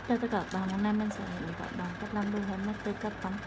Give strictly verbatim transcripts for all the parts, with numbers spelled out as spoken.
Chào tất cả các bạn, hôm nay mình sẽ hướng dẫn các bạn cách làm đồ handmade từ cắt tông.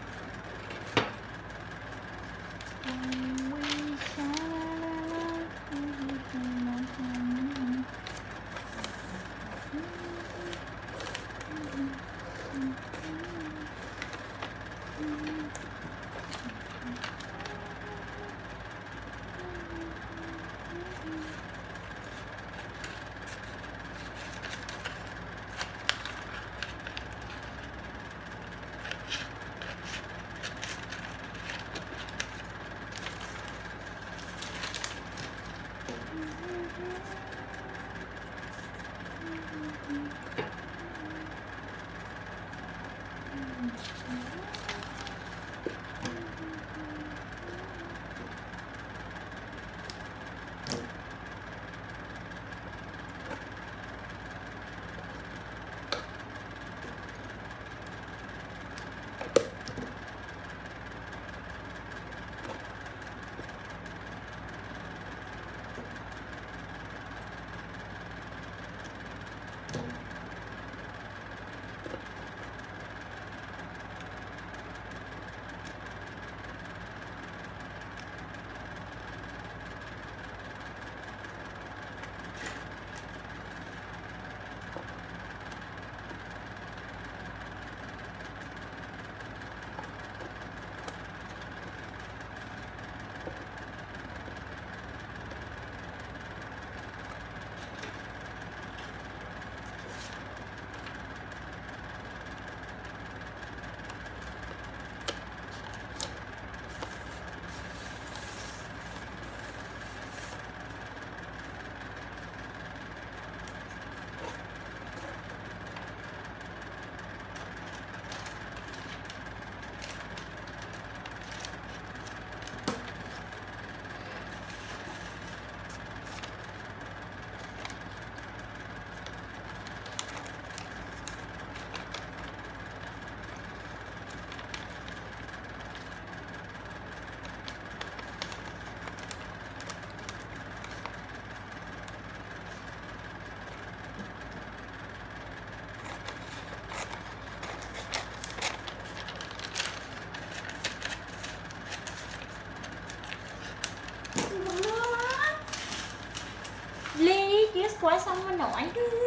Ly chứ quá xong nó nổi.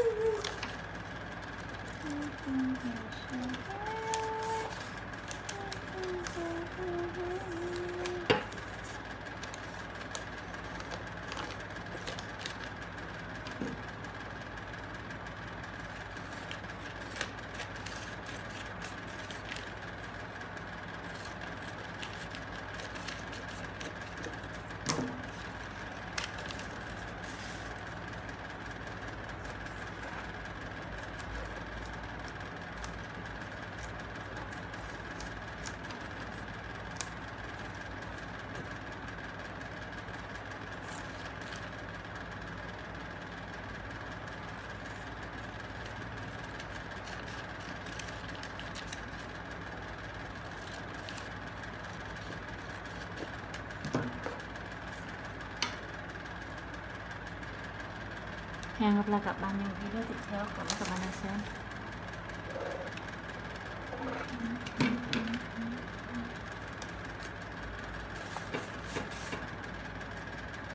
Hẹn gặp lại các bạn trong video tiếp theo. Cảm ơn các bạn đã xem.